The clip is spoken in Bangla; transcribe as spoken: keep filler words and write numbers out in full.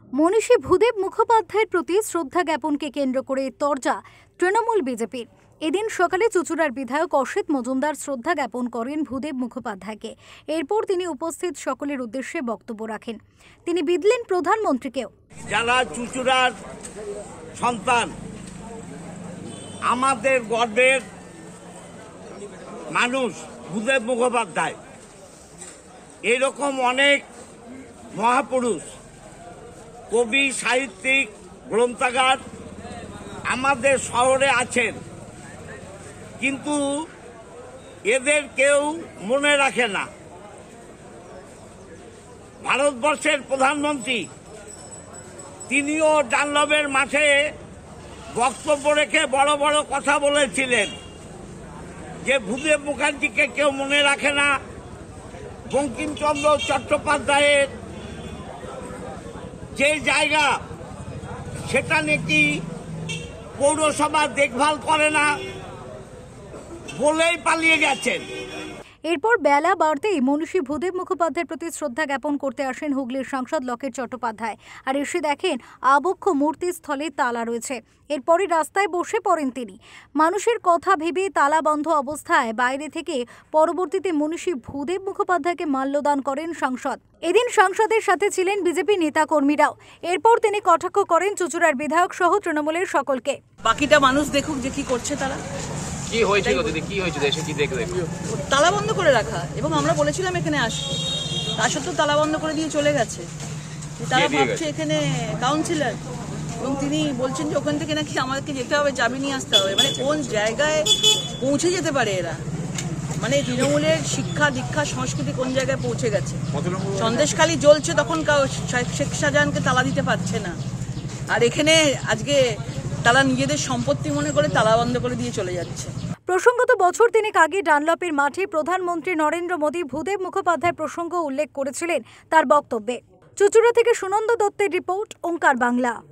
মনীষী ভূদেব মুখোপাধ্যায়ের প্রতি শ্রদ্ধা জ্ঞাপনকে কেন্দ্র করে তরজা তৃণমূল বিজেপির। এদিন সকালে চুঁচুড়ার বিধায়ক অসিত মজুমদার শ্রদ্ধা জ্ঞাপন করেন ভূদেব মুখোপাধ্যায়কে। এরপর তিনি উপস্থিত সকলের উদ্দেশ্যে বক্তব্য রাখেন। তিনি বিদলেন প্রধানমন্ত্রীকেও। যারা চুঁচুড়ার সন্তান, আমাদের গর্বের মানুষ ভূদেব মুখোপাধ্যায়, এরকম অনেক মহাপুরুষ, কবি, সাহিত্যিক, গ্রন্থাগার আমাদের শহরে আছেন, কিন্তু এদের কেউ মনে রাখে না। ভারতবর্ষের প্রধানমন্ত্রী তিনিও ডানলবের মাঠে বক্তব্য রেখে বড় বড় কথা বলেছিলেন যে ভূদেব মুখার্জিকে কেউ মনে রাখে না। বঙ্কিমচন্দ্র চট্টোপাধ্যায়ের যে জায়গা, সেটা নাকি পৌরসভা দেখভাল করে না বলেই পালিয়ে গেছেন। এরপর বেলা বাড়তেই মনীষী ভূদেব মুখোপাধ্যায়ের প্রতি শ্রদ্ধা জ্ঞাপন করতে আসেন হুগলির সাংসদ লকেট চট্টোপাধ্যায়। আর এসে দেখেন আবক্ষ মূর্তিস্থলে তালা রয়েছে। এরপরই রাস্তায় বসে পড়েন তিনি। মানুষের কথা ভেবে তালা বন্ধ অবস্থায় বাইরে থেকে পরবর্তীতে মনীষী ভূদেব মুখোপাধ্যায়কে মাল্যদান করেন সাংসদ। এদিন সাংসদের সাথে ছিলেন বিজেপি নেতা কর্মীরাও। এরপর তিনি কটাক্ষ করেন চুঁচুড়ার বিধায়ক সহ তৃণমূলের সকলকে। বাকিটা মানুষ দেখুক যে কি করছে তারা। কি হয়েছিল দিদি, কি হয়েছিল এসে কি দেখে দেখো? তালা বন্ধ করে রাখা, এবং আমরা বলেছিলাম এখানে আসবো, তা সত্ত্বেও তালা বন্ধ করে দিয়ে চলে গেছে। তারা ভাবছে এখানে কাউন্সিলর, এবং তিনি বলছেন যে ওখান থেকে নাকি আমাদেরকে যেতে হবে, চাবি নিয়ে আসতে হবে। মানে কোন জায়গায় পৌঁছে যেতে পারে এরা? মানে তৃণমূলের শিক্ষা দীক্ষা সংস্কৃতি কোন জায়গায় পৌঁছে গেছে। সন্দেশখালি জ্বলছে তখন শেখ শাহজাহানকে তালা দিতে পারছে না, আর এখানে আজকে তারা নিজেদের সম্পত্তি মনে করে তালা বন্ধ করে দিয়ে চলে যাচ্ছে। প্রসঙ্গত বছর তিনেক আগে ডানলপের মাঠে প্রধানমন্ত্রী নরেন্দ্র মোদী ভূদেব মুখোপাধ্যায়ের প্রসঙ্গ উল্লেখ করেছিলেন তার বক্তব্যে। চুঁচুড়া থেকে সুনন্দ দত্তের রিপোর্ট, ওঙ্কার বাংলা।